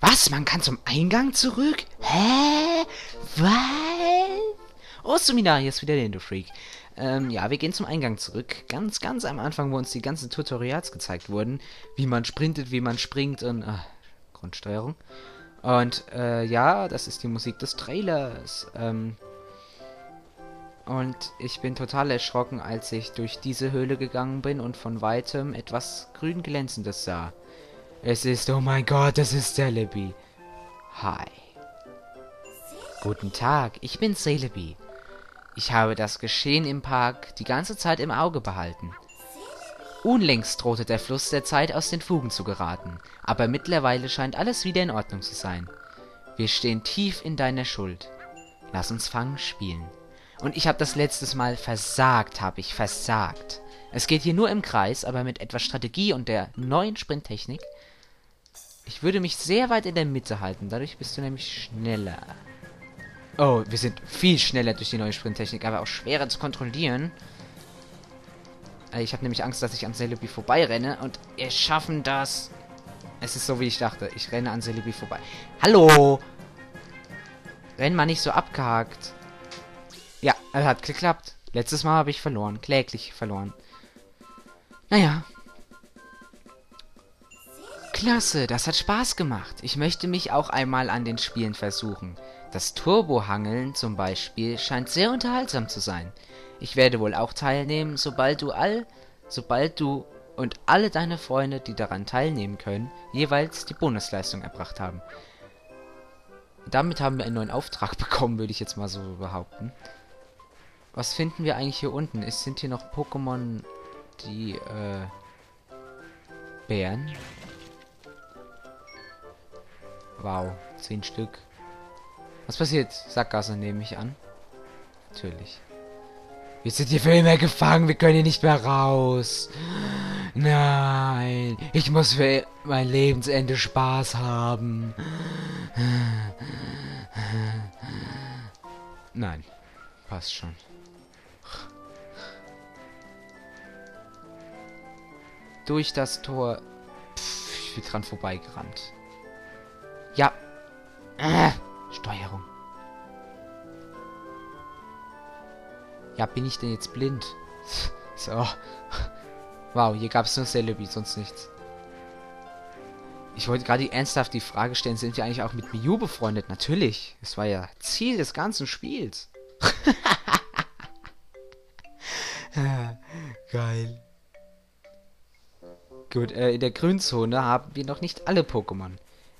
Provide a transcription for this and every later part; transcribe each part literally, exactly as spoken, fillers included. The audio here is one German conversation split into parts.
Was? Man kann zum Eingang zurück? Hä? Was? Oh, Sumina, hier ist wieder der Indo-Freak. Ähm, ja, wir gehen zum Eingang zurück. Ganz, ganz am Anfang, wo uns die ganzen Tutorials gezeigt wurden. Wie man sprintet, wie man springt und... Äh, Grundsteuerung. Und, äh, ja, das ist die Musik des Trailers. Ähm... Und ich bin total erschrocken, als ich durch diese Höhle gegangen bin und von weitem etwas grün glänzendes sah. Es ist, oh mein Gott, das ist Celebi. Hi. Guten Tag, ich bin Celebi. Ich habe das Geschehen im Park die ganze Zeit im Auge behalten. Unlängst drohte der Fluss der Zeit aus den Fugen zu geraten, aber mittlerweile scheint alles wieder in Ordnung zu sein. Wir stehen tief in deiner Schuld. Lass uns Fang spielen. Und ich habe das letztes Mal versagt, habe ich versagt. Es geht hier nur im Kreis, aber mit etwas Strategie und der neuen Sprinttechnik. Ich würde mich sehr weit in der Mitte halten, dadurch bist du nämlich schneller. Oh, wir sind viel schneller durch die neue Sprinttechnik, aber auch schwerer zu kontrollieren. Ich habe nämlich Angst, dass ich an Celebi vorbeirenne und wir schaffen das. Es ist so, wie ich dachte. Ich renne an Celebi vorbei. Hallo! Renn mal nicht so abgehakt. Ja, es hat geklappt. Letztes Mal habe ich verloren. Kläglich verloren. Naja. Klasse, das hat Spaß gemacht. Ich möchte mich auch einmal an den Spielen versuchen. Das Turbohangeln zum Beispiel scheint sehr unterhaltsam zu sein. Ich werde wohl auch teilnehmen, sobald du all, sobald du und alle deine Freunde, die daran teilnehmen können, jeweils die Bonusleistung erbracht haben. Damit haben wir einen neuen Auftrag bekommen, würde ich jetzt mal so behaupten. Was finden wir eigentlich hier unten? Es sind hier noch Pokémon, die, äh, Bären. Wow, zehn Stück. Was passiert? Sackgasse nehme ich an. Natürlich. Wir sind hier für immer gefangen, wir können hier nicht mehr raus. Nein, ich muss für mein Lebensende Spaß haben. Nein, passt schon. Durch das Tor. Pff, ich bin dran vorbeigerannt. Ja. Äh, Steuerung. Ja, bin ich denn jetzt blind? So. Wow, hier gab es nur Celebi, sonst nichts. Ich wollte gerade ernsthaft die Frage stellen, sind wir eigentlich auch mit Mew befreundet? Natürlich. Das war ja Ziel des ganzen Spiels. Geil. Gut, äh, in der Grünzone haben wir noch nicht alle Pokémon.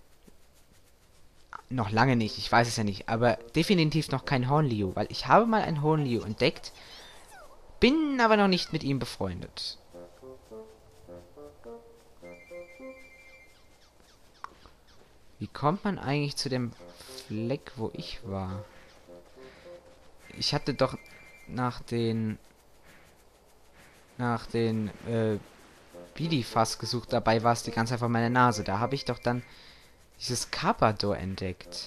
Noch lange nicht, ich weiß es ja nicht, aber definitiv noch kein Hornliu, weil ich habe mal ein Hornliu entdeckt, bin aber noch nicht mit ihm befreundet. Wie kommt man eigentlich zu dem Fleck, wo ich war? Ich hatte doch nach den nach den äh, Bidifas gesucht, dabei war es die ganze Zeit vor meiner Nase. Da habe ich doch dann dieses Carpador entdeckt.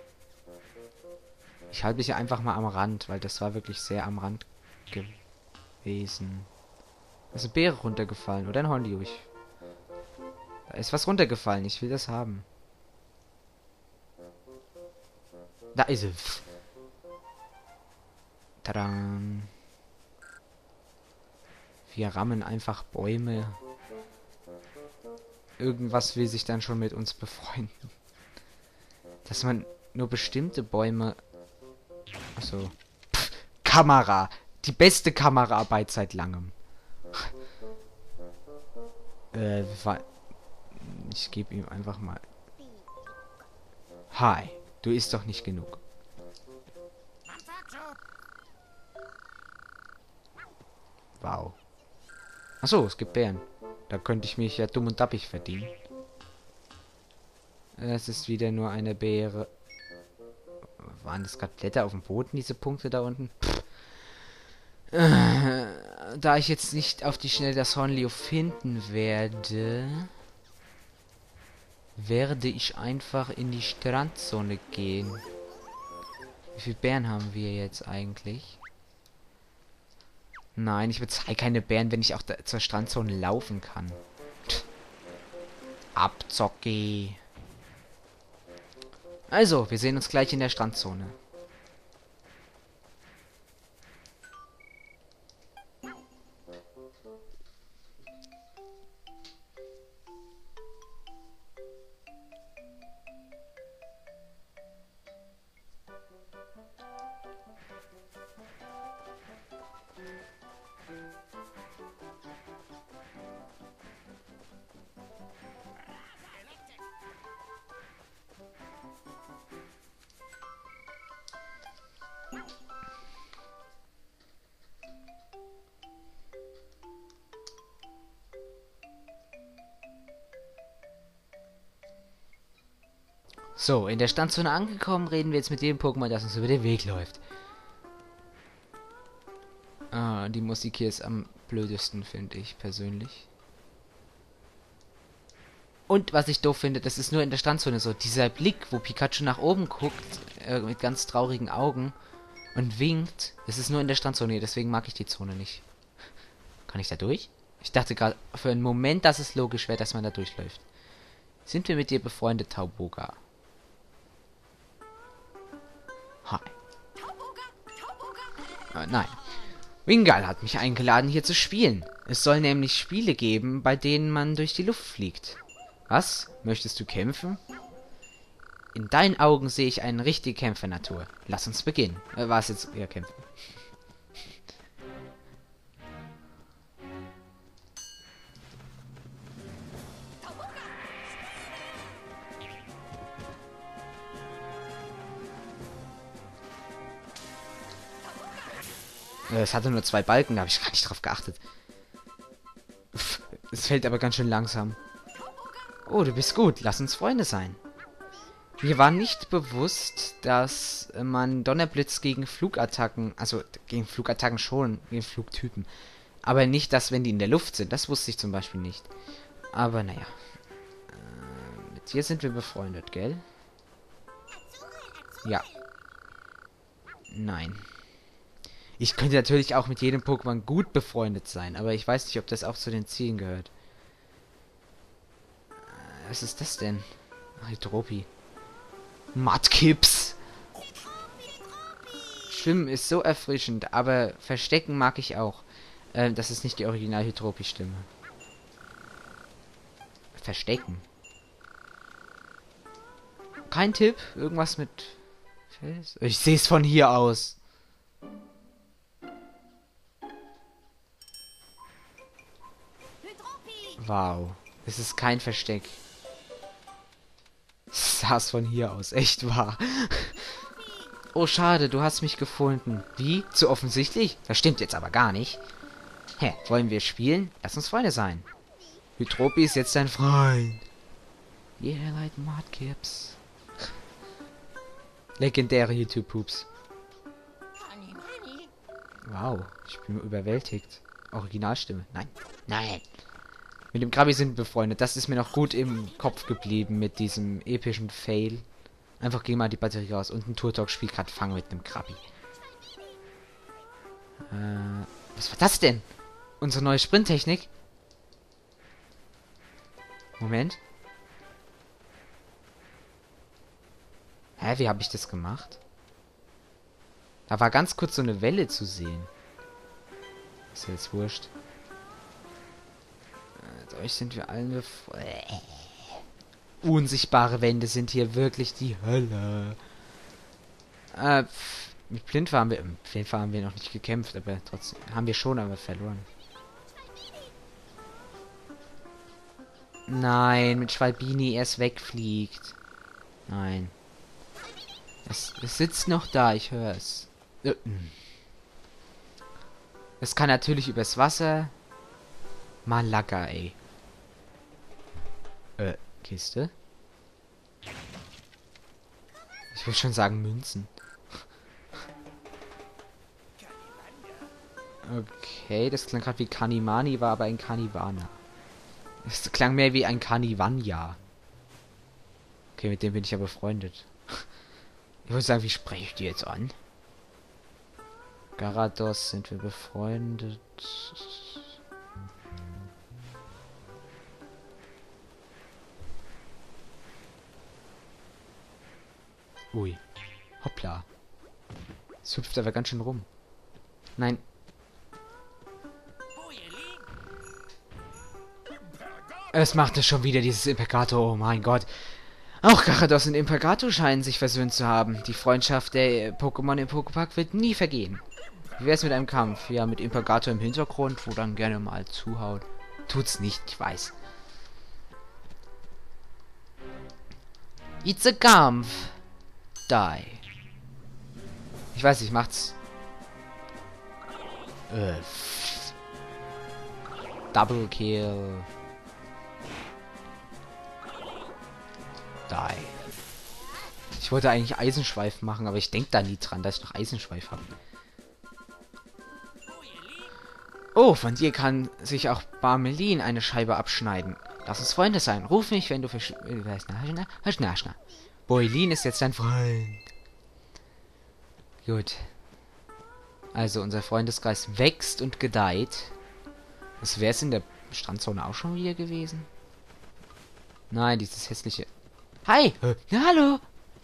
Ich halte mich ja einfach mal am Rand, weil das war wirklich sehr am Rand gewesen. Da ist eine Beere runtergefallen oder ein Hornliu. Ich Da ist was runtergefallen, ich will das haben. Da ist es. Tadam. Wir rammen einfach Bäume. Irgendwas will sich dann schon mit uns befreunden. Dass man nur bestimmte Bäume... Achso. Pff, Kamera. Die beste Kameraarbeit seit langem. äh, ich gebe ihm einfach mal... Hi. Du isst doch nicht genug. Wow. Achso, es gibt Bären. Da könnte ich mich ja dumm und dappig verdienen. Es ist wieder nur eine Beere. Waren das gerade Blätter auf dem Boden, diese Punkte da unten? Äh, da ich jetzt nicht auf die Schnelle das Hornliu finden werde, werde ich einfach in die Strandzone gehen. Wie viele Bären haben wir jetzt eigentlich? Nein, ich bezahle keine Bären, wenn ich auch da zur Strandzone laufen kann. Abzocke. Also, wir sehen uns gleich in der Strandzone. So, in der Standzone angekommen, reden wir jetzt mit dem Pokémon, das uns über den Weg läuft. Ah, die Musik hier ist am blödesten, finde ich persönlich. Und was ich doof finde, das ist nur in der Standzone so. Dieser Blick, wo Pikachu nach oben guckt, äh, mit ganz traurigen Augen und winkt, das ist nur in der Standzone, deswegen mag ich die Zone nicht. Kann ich da durch? Ich dachte gerade für einen Moment, dass es logisch wäre, dass man da durchläuft. Sind wir mit dir befreundet, Tauboga? Hi. Äh, nein. Wingull hat mich eingeladen, hier zu spielen. Es soll nämlich Spiele geben, bei denen man durch die Luft fliegt. Was? Möchtest du kämpfen? In deinen Augen sehe ich eine richtige Kämpfernatur. Lass uns beginnen. Äh, war es jetzt eher kämpfen? Äh, es hatte nur zwei Balken, da habe ich gar nicht drauf geachtet. Uff, es fällt aber ganz schön langsam. Oh, du bist gut. Lass uns Freunde sein. Mir war nicht bewusst, dass man Donnerblitz gegen Flugattacken, also gegen Flugattacken schon, gegen Flugtypen, aber nicht, dass wenn die in der Luft sind. Das wusste ich zum Beispiel nicht. Aber naja. Äh, mit dir sind wir befreundet, gell? Ja. Nein. Ich könnte natürlich auch mit jedem Pokémon gut befreundet sein, aber ich weiß nicht, ob das auch zu den Zielen gehört. Äh, was ist das denn? Hydropi. Mudkips. Schwimmen ist so erfrischend, aber Verstecken mag ich auch. Äh, das ist nicht die Original-Hydropi-Stimme. Verstecken. Kein Tipp? Irgendwas mit Fels? Ich sehe es von hier aus. Wow. Es ist kein Versteck. Ich sah es von hier aus. Echt wahr. Oh, schade, du hast mich gefunden. Wie? Zu offensichtlich? Das stimmt jetzt aber gar nicht. Hä, wollen wir spielen? Lass uns Freunde sein. Hydropi ist jetzt dein Freund. Yeah, like Mudkips. Legendäre YouTube-Poops. Wow, ich bin überwältigt. Originalstimme. Nein. Nein. Mit dem Krabi sind wir befreundet. Das ist mir noch gut im Kopf geblieben mit diesem epischen Fail. Einfach geh mal die Batterie raus. Und ein Turtok spielt gerade Fang mit einem Krabi. Äh, was war das denn? Unsere neue Sprinttechnik? Moment. Hä, wie habe ich das gemacht? Da war ganz kurz so eine Welle zu sehen. Ist ja jetzt wurscht. Äh, dadurch sind wir alle... Äh, unsichtbare Wände sind hier wirklich die Hölle. Äh, pff, mit Plintfer haben wir... Mit Plintfer haben wir noch nicht gekämpft, aber trotzdem... Haben wir schon, aber verloren. Nein, mit Schwalbini erst wegfliegt. Nein. Es, es sitzt noch da, ich höre es. Es kann natürlich übers Wasser. Malaga, ey. Äh, Kiste? Ich will schon sagen Münzen. Okay, das klang gerade wie Kanimani, war aber ein Kanivana. Es klang mehr wie ein Kanivania. Okay, mit dem bin ich ja befreundet. Ich würde sagen, wie spreche ich die jetzt an? Garados, sind wir befreundet? Ui. Hoppla. Es hüpft aber ganz schön rum. Nein. Es macht es schon wieder, dieses Impergato. Oh mein Gott. Auch Garados und Impergato scheinen sich versöhnt zu haben. Die Freundschaft der Pokémon im Poképark wird nie vergehen. Wie wär's mit einem Kampf? Ja, mit Impergato im Hintergrund, wo dann gerne mal zuhaut. Tut's nicht, ich weiß. It's a Kampf. Die. Ich weiß nicht, macht's... Äh... Double Kill. Die. Ich wollte eigentlich Eisenschweif machen, aber ich denke da nie dran, dass ich noch Eisenschweif habe. Oh, von dir kann sich auch Barmelin eine Scheibe abschneiden. Lass uns Freunde sein. Ruf mich, wenn du versch... Boilin ist jetzt dein Freund. Gut. Also, unser Freundeskreis wächst und gedeiht. Was wäre es in der Strandzone auch schon wieder gewesen? Nein, dieses hässliche... Hi! Äh, ja, hallo!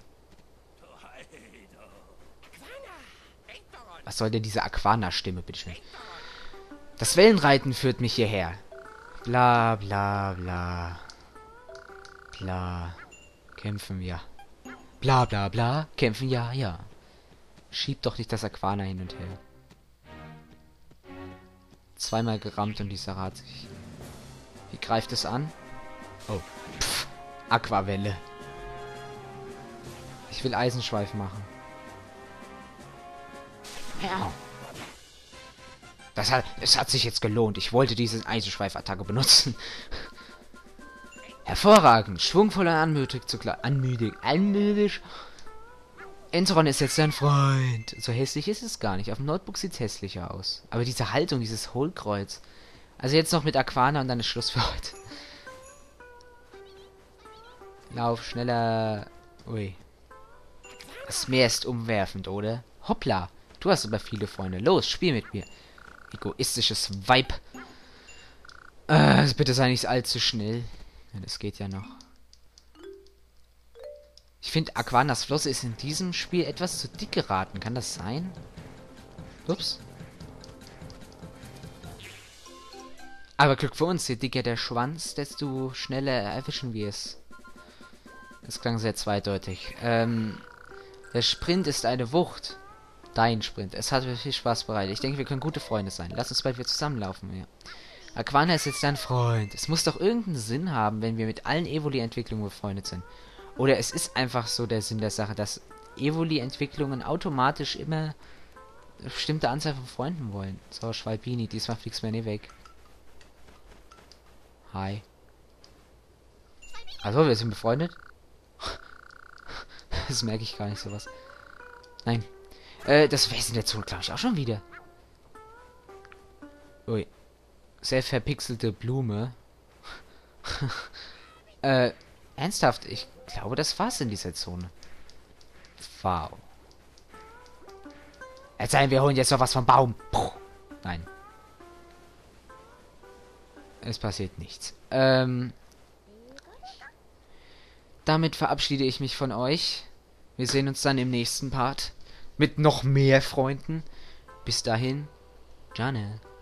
Was soll denn diese Aquana-Stimme, bitteschön? Das Wellenreiten führt mich hierher. Bla, bla, bla. Bla. Kämpfen wir. Bla, bla, bla. Kämpfen ja, ja. Schieb doch nicht das Aquana hin und her. Zweimal gerammt und dieser Rad sich... Wie greift es an? Oh. Pff. Aquavelle. Ich will Eisenschweif machen. Ja. Das hat, es hat sich jetzt gelohnt. Ich wollte diese Eisenschweif-Attacke benutzen. Hervorragend. Schwungvoll und anmütig zugleich. Anmütig. Anmütig. Enteron ist jetzt dein Freund. So hässlich ist es gar nicht. Auf dem Notebook sieht es hässlicher aus. Aber diese Haltung, dieses Hohlkreuz. Also jetzt noch mit Aquana und dann ist Schluss für heute. Lauf schneller. Ui. Das Meer ist umwerfend, oder? Hoppla. Du hast aber viele Freunde. Los, spiel mit mir. Egoistisches Weib. Äh, bitte sei nicht allzu schnell. Ja, das geht ja noch. Ich finde, Aquanas Flosse ist in diesem Spiel etwas zu dick geraten. Kann das sein? Ups. Aber Glück für uns. Je dicker der Schwanz, desto schneller erwischen wir es. Das klang sehr zweideutig. Ähm, der Sprint ist eine Wucht. Dein Sprint. Es hat mir viel Spaß bereitet. Ich denke, wir können gute Freunde sein. Lass uns bald wieder zusammenlaufen. Ja. Aquana ist jetzt dein Freund. Es muss doch irgendeinen Sinn haben, wenn wir mit allen Evoli-Entwicklungen befreundet sind. Oder es ist einfach so der Sinn der Sache, dass Evoli-Entwicklungen automatisch immer eine bestimmte Anzahl von Freunden wollen. So, Schwalbini, diesmal fliegst du mir nicht weg. Hi. Also, wir sind befreundet? Das merke ich gar nicht, sowas. Nein. Äh, das Wesen der Zone, glaube ich, auch schon wieder. Ui. Sehr verpixelte Blume. äh, ernsthaft, ich glaube, das war's in dieser Zone. Wow. Erzählen, wir holen jetzt noch was vom Baum. Puh. Nein. Es passiert nichts. Ähm... Damit verabschiede ich mich von euch. Wir sehen uns dann im nächsten Part. Mit noch mehr Freunden. Bis dahin. Jane.